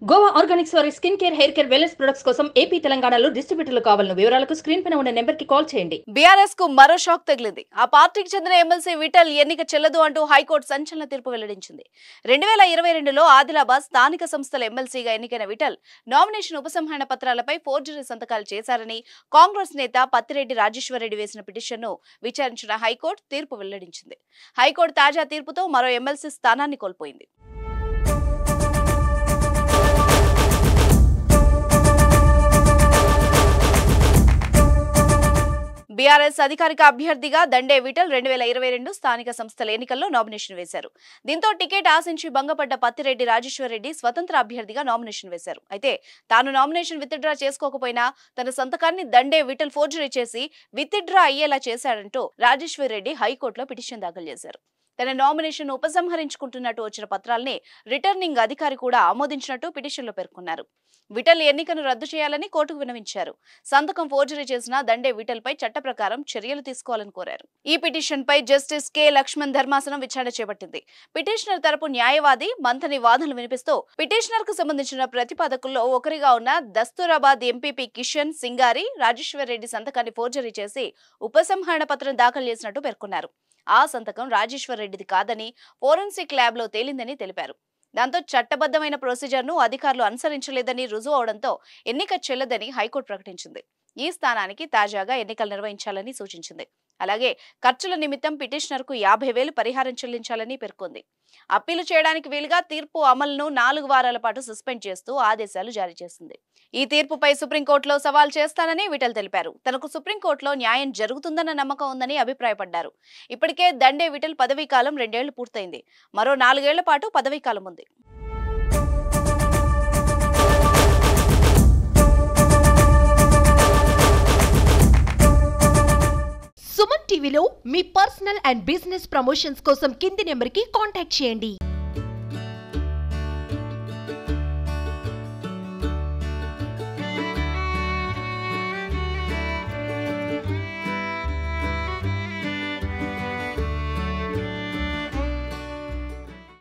Goa organics వారి skin care, hair care, wellness products కోసం AP, తెలంగాణలో డిస్ట్రిబ్యూటర్లు కావాలను వివరాలకు స్క్రీన్ పైన ఉన్న నెంబర్ కి కాల్ చేయండి. బీఆర్ఎస్ కు మరో షాక్ తగిలింది. ఆ పార్టీకి చెందిన ఎమ్మెల్సీ విఠల్ ఎన్నిక చెల్లదు అంటూ హైకోర్టు సంచలన తీర్పు వెల్లడించింది. 2022లో ఆదిలాబాద్ స్థానిక సంస్థల ఎమ్మెల్సీగా ఎన్నికైన విఠల్ నామినేషన్ ఉపసంహరణ పత్రాలపై ఫోర్జరీ సంతకాలు చేశారని కాంగ్రెస్ నేత పత్తిరెడ్డి రాజేశ్వరరెడ్డి వేసిన పిటిషన్ను విచారించిన హైకోర్టు తీర్పు వెల్లడించింది. హైకోర్టు తాజా తీర్పుతో మరో ఎమ్మెల్సీ స్థానాన్ని కోల్పోయింది. బీఆర్ఎస్ అధికారిక అభ్యర్థిగా దండే విఠల్ 2022 స్థానిక సంస్థల ఎన్నికల్లో నామినేషన్ వేశారు. దీంతో టికెట్ ఆశించి భంగపడ్డ పత్తిరెడ్డి రాజేశ్వరరెడ్డి స్వతంత్ర అభ్యర్థిగా నామినేషన్ వేశారు. అయితే తాను నామినేషన్ విత్డ్రా చేసుకోకపోయినా తన సంతకాన్ని దండే విఠల్ ఫోర్జరీ చేసి విత్డ్రా అయ్యేలా చేశాడంటూ రాజేశ్వరరెడ్డి హైకోర్టులో పిటిషన్ దాఖలు చేశారు. తన నామినేషన్ ఉపసంహరించుకుంటున్నట్టు వచ్చిన పత్రాల్ని రిటర్నింగ్ అధికారి కూడా ఆమోదించినట్టు పిటిషన్లో పేర్కొన్నారు. విఠల్ ఎన్నికను రద్దు చేయాలని కోర్టుకు విన్నవించారు. సంతకం ఫోర్జరీ చేసిన దండే విఠల్ పై చట్ట ప్రకారం చర్యలు తీసుకోవాలని కోరారు. ఈ పిటిషన్ పై జస్టిస్ కె లక్ష్మణ్ ధర్మాసనం విచారణ చేపట్టింది. పిటిషనర్ తరపు న్యాయవాది మంథని వాదనలు వినిపిస్తూ పిటిషనర్ కు సంబంధించిన ప్రతిపాదకుల్లో ఒకరిగా ఉన్న దస్తూరాబాద్ ఎంపీపీ కిషన్ సింగారి రాజేశ్వరరెడ్డి సంతకాన్ని ఫోర్జరీ చేసి ఉపసంహరణ పత్రం దాఖలు చేసినట్టు పేర్కొన్నారు. ఆ సంతకం రాజేశ్వరరెడ్డిది కాదని ఫోరెన్సిక్ ల్యాబ్ లో తేలిందని తెలిపారు. దాంతో చట్టబద్ధమైన ప్రొసీజర్ను అధికారులు అనుసరించలేదని రుజువు అవడంతో ఎన్నిక చెల్లదని హైకోర్టు ప్రకటించింది. ఈ స్థానానికి తాజాగా ఎన్నికలు నిర్వహించాలని సూచించింది. అలాగే ఖర్చుల నిమిత్తం పిటిషనర్ కు 50,000 పరిహారం చెల్లించాలని పేర్కొంది. అప్పీలు చేయడానికి వీలుగా తీర్పు అమలును 4 వారాల పాటు సస్పెండ్ చేస్తూ ఆదేశాలు జారీ చేసింది. ఈ తీర్పుపై సుప్రీంకోర్టులో సవాల్ చేస్తానని విఠల్ తెలిపారు. తనకు సుప్రీంకోర్టులో న్యాయం జరుగుతుందన్న నమ్మకం ఉందని అభిప్రాయపడ్డారు. ఇప్పటికే దండే విఠల్ పదవీ కాలం 2 ఏళ్లు పూర్తయింది. మరో 4 ఏళ్ల పాటు పదవీ కాలం ఉంది. సుమన్ టీవీలో మీ పర్సనల్ అండ్ బిజినెస్ ప్రమోషన్స్ కోసం కింది నెంబర్కి కాంటాక్ట్ చేయండి.